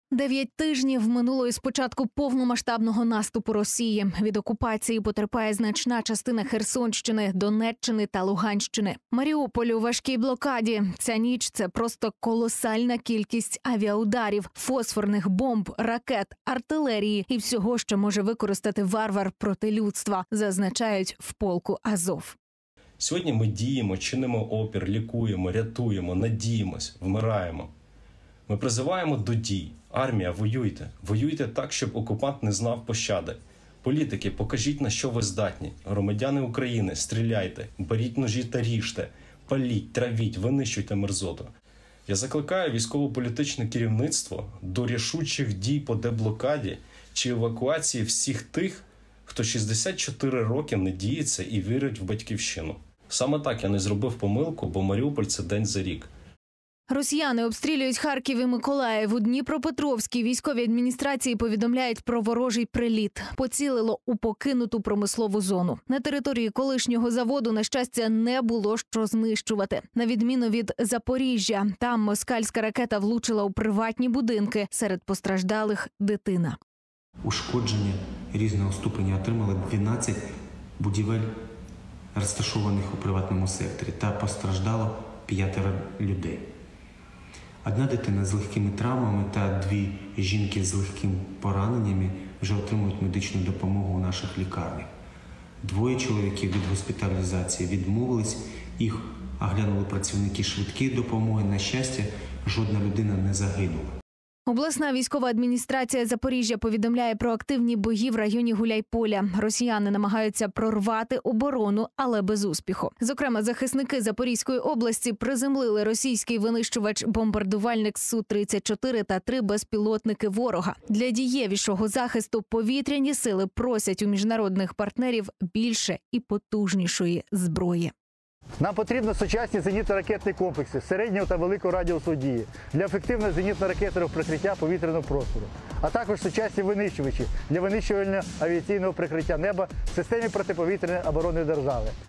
9 тижнів минуло із початку повномасштабного наступу Росії. Від окупації потерпає значна частина Херсонщини, Донеччини та Луганщини. Маріуполь у важкій блокаді. Ця ніч – це просто колосальна кількість авіаударів, фосфорних бомб, ракет, артилерії і всього, що може використати варвар проти людства, зазначають в полку Азов. Сьогодні ми діємо, чинимо опір, лікуємо, рятуємо, надіємось, вмираємо. Ми призиваємо до дій. Армія, воюйте. Воюйте так, щоб окупант не знав пощади. Політики, покажіть, на що ви здатні. Громадяни України, стріляйте, беріть ножі та ріжте. Паліть, травіть, винищуйте мерзоту. Я закликаю військово-політичне керівництво до рішучих дій по деблокаді чи евакуації всіх тих, хто 64 роки надіється і вірить в батьківщину. Саме так я не зробив помилку, бо Маріуполь – це день за рік. Росіяни обстрілюють Харків і Миколаїв. У Дніпропетровській військовій адміністрації повідомляють про ворожий приліт. Поцілило у покинуту промислову зону. На території колишнього заводу, на щастя, не було що знищувати. На відміну від Запоріжжя, там москальська ракета влучила у приватні будинки. Серед постраждалих – дитина. Ушкодження різного ступеня отримали 12 будівель, розташованих у приватному секторі, та постраждало 5 людей. Одна дитина з легкими травмами та 2 жінки з легкими пораненнями вже отримують медичну допомогу у наших лікарнях. 2 чоловіків від госпіталізації відмовились, їх оглянули працівники швидкої допомоги. На щастя, жодна людина не загинула. Обласна військова адміністрація Запоріжжя повідомляє про активні бої в районі Гуляйполя. Росіяни намагаються прорвати оборону, але без успіху. Зокрема, захисники Запорізької області приземлили російський винищувач-бомбардувальник Су-34 та 3 безпілотники ворога. Для дієвішого захисту повітряні сили просять у міжнародних партнерів більше і потужнішої зброї. Нам потрібні сучасні зенітно-ракетні комплекси середнього та великого радіусу дії для ефективного зенітно-ракетного прикриття повітряного простору, а також сучасні винищувачі для винищувального авіаційного прикриття неба в системі протиповітряної оборони держави.